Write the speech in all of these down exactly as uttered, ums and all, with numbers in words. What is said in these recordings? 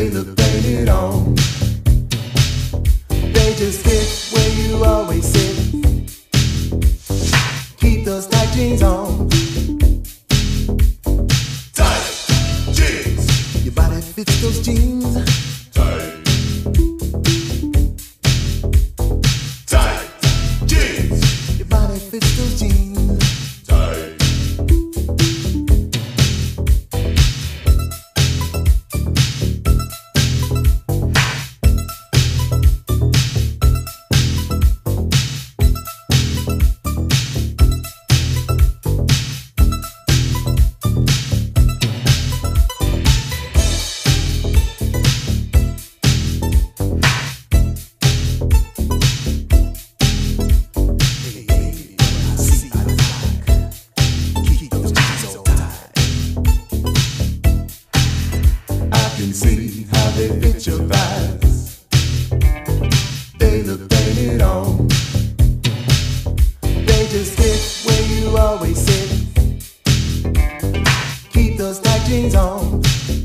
they look painted on. They just fit where you always sit. Keep those tight jeans on. Tight jeans. Your body fits those jeans. Tight. Tight jeans. Your body fits those jeans. Tight. See how they fit your thighs. They look painted on. They just fit where you always sit. Keep those tight jeans on.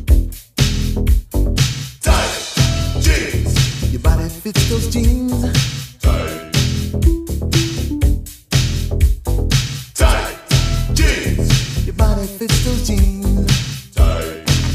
Tight jeans. Your body fits those jeans. Tight. Tight jeans. Your body fits those jeans. Tight.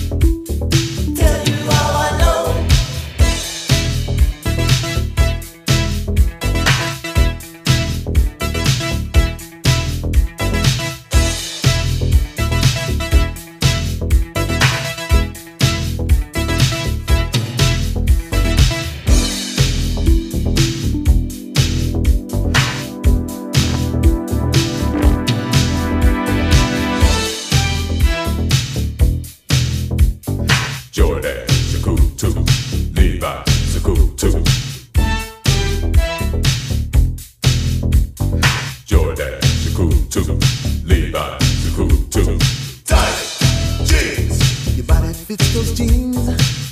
Jordan, c'est cool too. Levi, c'est cool too. Jordan, c'est cool too. Levi, c'est cool too. Tight jeans. Your body fits those jeans.